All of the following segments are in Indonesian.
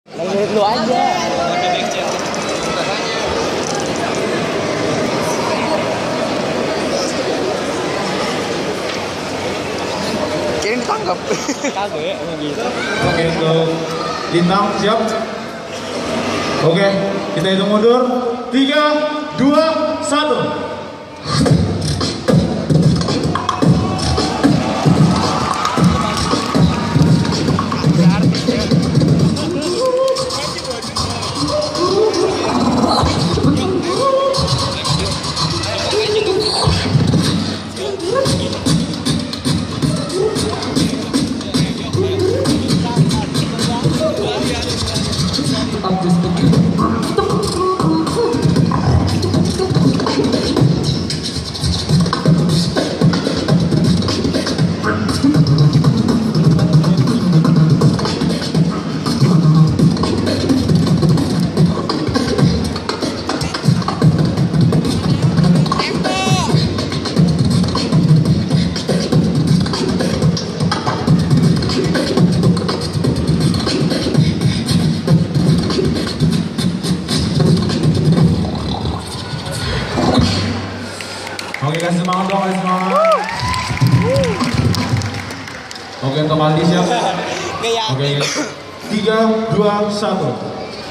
Lu aja. Kayaknya ditangkap. Kagak ya, gitu. Oke, untuk Lintang siap? Oke, kita hitung mundur. 3, 2, 1. Oke, kasih semangat dong, kasih semangat. Oke, untuk Aldi siap? Oke, 3, 2, 1.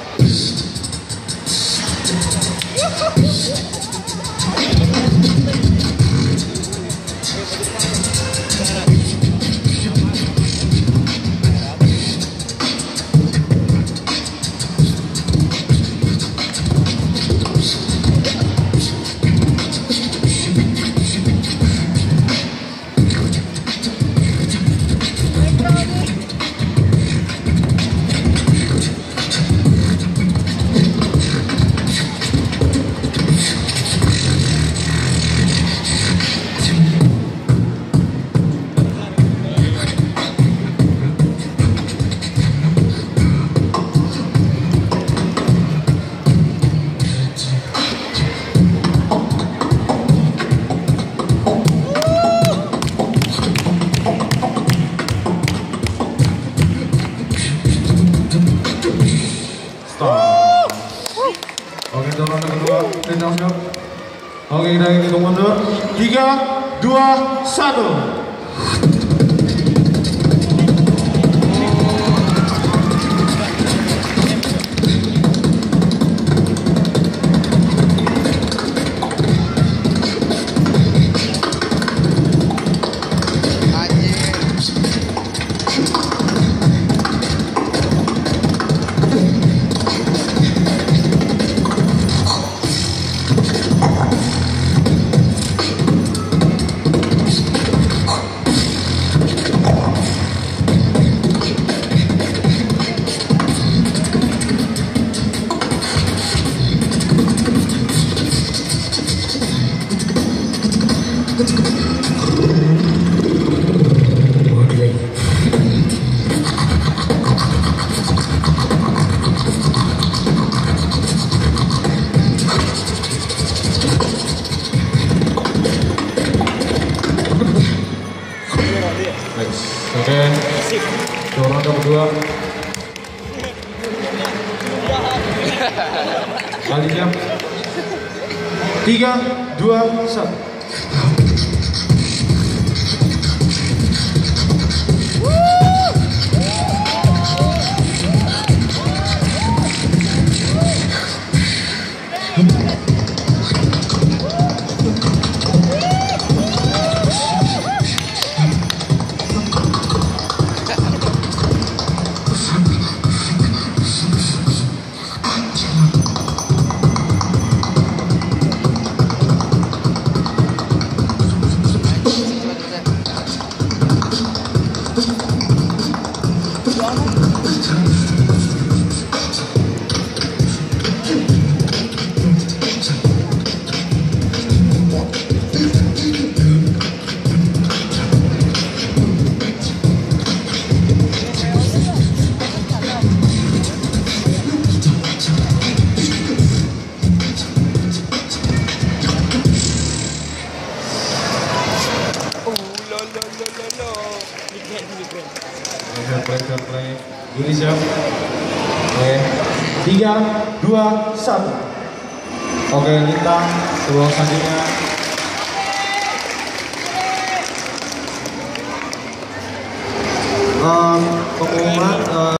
Oke, untuk ronde kedua, Lintang siap. Oke, kita hitung mundur. 3, 2, 1. Oke, ronde kedua. Kali siap. 3, 2, 1. Play. Ini siap. Oke, 3, 2, 1. Oke, Lintang, sebelum selanjutnya. Pengumuman